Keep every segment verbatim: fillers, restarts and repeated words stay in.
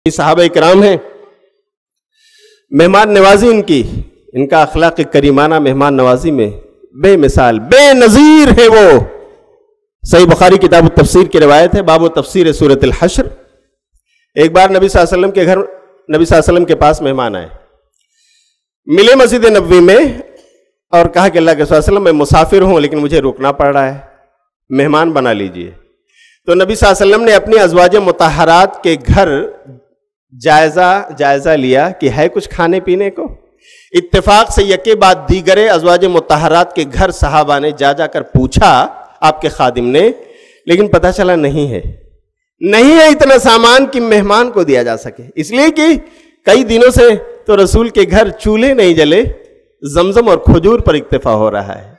صحابہ کرام ہیں، مہمان نوازی ان کی، ان کا اخلاق کریمانہ مہمان نوازی میں بے مثال بے نظیر ہے وہ۔ صحیح بخاری کتاب التفسیر کی روایت ہے، باب تفسیر سورۃ الحشر۔ ایک بار نبی صلی اللہ علیہ وسلم کے گھر نبی صلی اللہ علیہ وسلم کے پاس مہمان آئے، ملے مسجد نبوی میں اور کہا کہ اللہ کے صلی اللہ علیہ وسلم میں مسافر ہوں لیکن مجھے رکنا پڑ رہا ہے، مہمان بنا لیجئے۔ تو نبی صلی اللہ علیہ وسلم نے اپنی ازواج مطہرات کے گھر جائزہ جائزہ لیا کہ ہے کچھ کھانے پینے کو۔ اتفاق سے یکے بعد دیگرے ازواج مطہرات کے گھر صحابہ نے جا جا کر پوچھا آپ کے خادم نے، لیکن پتہ چلا نہیں ہے نہیں ہے اتنا سامان کہ مہمان کو دیا جا سکے، اس لیے کہ کئی دنوں سے تو رسول کے گھر چولہے نہیں جلے، زمزم اور کھجور پر اکتفا ہو رہا ہے۔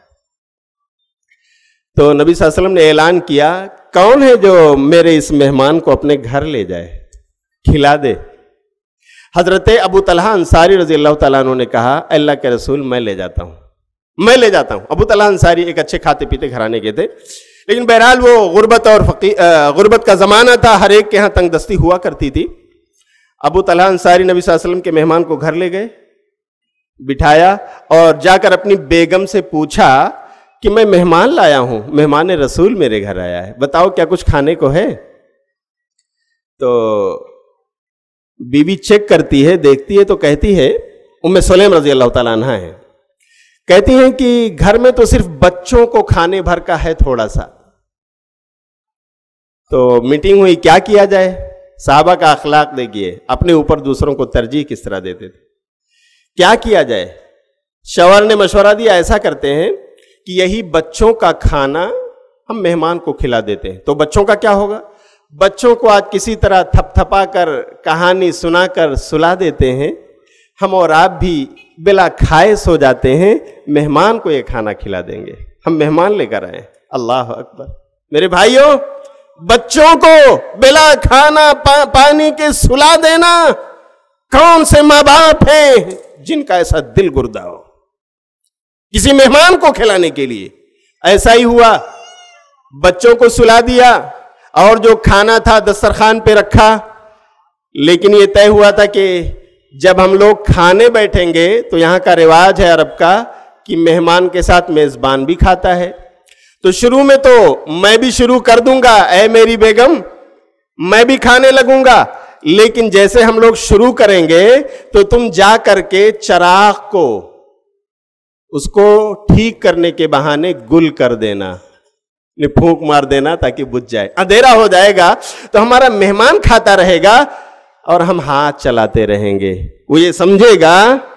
تو نبی صلی اللہ علیہ وسلم نے اعلان کیا، کون ہے جو میرے اس مہمان کو اپنے گھر لے جائے، کھلا دے۔ حضرت ابو طلحہ انصاری رضی اللہ تعالیٰ عنہ نے کہا، اللہ کے رسول میں لے جاتا ہوں میں لے جاتا ہوں ابو طلحہ انصاری ایک اچھے کھاتے پیتے گھرانے کے تھے، لیکن بہرحال وہ غربت اور فقی غربت کا زمانہ تھا، ہر ایک کے ہاں تنگ دستی ہوا کرتی تھی۔ ابو طلحہ انصاری نبی صلی اللہ علیہ وسلم کے مہمان کو گھر لے گئے، بٹھایا اور جا کر اپنی بیگم سے پوچھا کہ میں مہمان لایا ہوں، مہمان رسول میرے گھر آیا ہے، بتاؤ کیا کچھ کھانے کو ہے؟ تو بیوی چیک کرتی ہے، دیکھتی ہے تو کہتی ہے، ام سلیم رضی اللہ تعالیٰ عنہ ہے، کہتی ہیں کہ گھر میں تو صرف بچوں کو کھانے بھر کا ہے تھوڑا سا۔ تو میٹنگ ہوئی کیا کیا جائے۔ صحابہ کا اخلاق دیکھیے، اپنے اوپر دوسروں کو ترجیح کس طرح دیتے تھے۔ کیا کیا جائے؟ شوہر نے مشورہ دیا، ایسا کرتے ہیں کہ یہی بچوں کا کھانا ہم مہمان کو کھلا دیتے ہیں۔ تو بچوں کا کیا ہوگا؟ بچوں کو آج کسی طرح تھپ تھپا کر کہانی سنا کر سلا دیتے ہیں، ہم اور آپ بھی بلا کھائے سو جاتے ہیں، مہمان کو یہ کھانا کھلا دیں گے، ہم مہمان لے کر آئے۔ اللہ اکبر۔ میرے بھائیوں، بچوں کو بلا کھانا پا پانی کے سلا دینا، کون سے ماں باپ ہیں جن کا ایسا دل گردہ ہو کسی مہمان کو کھلانے کے لیے؟ ایسا ہی ہوا، بچوں کو سلا دیا اور جو کھانا تھا دسترخوان پہ رکھا، لیکن یہ طے ہوا تھا کہ جب ہم لوگ کھانے بیٹھیں گے تو یہاں کا رواج ہے عرب کا کہ مہمان کے ساتھ میزبان بھی کھاتا ہے۔ تو شروع میں تو میں بھی شروع کر دوں گا، اے میری بیگم میں بھی کھانے لگوں گا، لیکن جیسے ہم لوگ شروع کریں گے تو تم جا کر کے چراغ کو اس کو ٹھیک کرنے کے بہانے گل کر دینا، پھونک مار دینا تاکہ بجھ جائے۔ اندھیرا ہو جائے گا تو ہمارا مہمان کھاتا رہے گا اور ہم ہاتھ چلاتے رہیں گے، وہ یہ سمجھے گا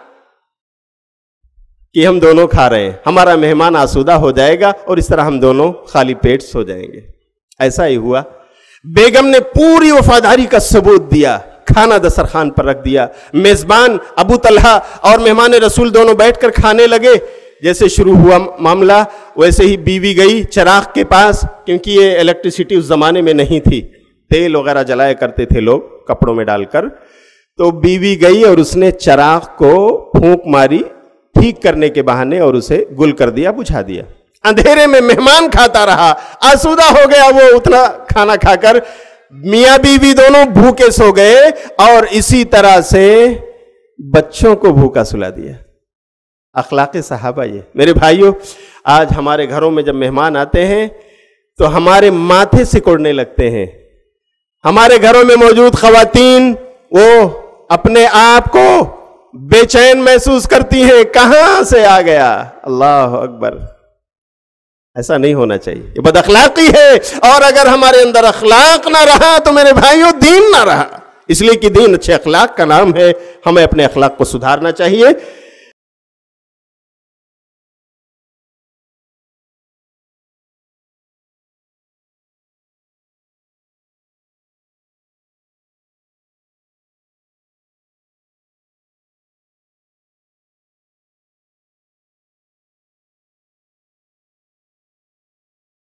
کہ ہم دونوں کھا رہے ہیں، ہمارا مہمان آسودہ ہو جائے گا اور اس طرح ہم دونوں خالی پیٹ سو جائیں گے۔ ایسا ہی ہوا، بیگم نے پوری وفاداری کا ثبوت دیا، کھانا دسترخوان پر رکھ دیا، میزبان ابو طلحہ اور مہمان رسول دونوں بیٹھ کر کھانے لگے۔ جیسے شروع ہوا معاملہ ویسے ہی بیوی گئی چراغ کے پاس، کیونکہ یہ الیکٹریسٹی اس زمانے میں نہیں تھی، تیل وغیرہ جلایا کرتے تھے لوگ کپڑوں میں ڈال کر۔ تو بیوی گئی اور اس نے چراغ کو پھونک ماری ٹھیک کرنے کے بہانے اور اسے گل کر دیا، بجھا دیا۔ اندھیرے میں مہمان کھاتا رہا، آسودہ ہو گیا وہ اتنا کھانا کھا کر، میاں بیوی دونوں بھوکے سو گئے اور اسی طرح سے بچوں کو بھوکا سلا دیا۔ اخلاق صحابہ یہ۔ میرے بھائیوں، آج ہمارے گھروں میں جب مہمان آتے ہیں تو ہمارے ماتھے سکڑنے لگتے ہیں۔ ہمارے گھروں میں موجود خواتین وہ اپنے آپ کو بے چین محسوس کرتی ہیں، کہاں سے آ گیا۔ اللہ اکبر۔ ایسا نہیں ہونا چاہیے، یہ بد اخلاقی ہے، اور اگر ہمارے اندر اخلاق نہ رہا تو میرے بھائیوں دین نہ رہا، اس لیے کہ دین اچھے اخلاق کا نام ہے، ہمیں اپنے اخلاق کو سدھارنا چاہیے۔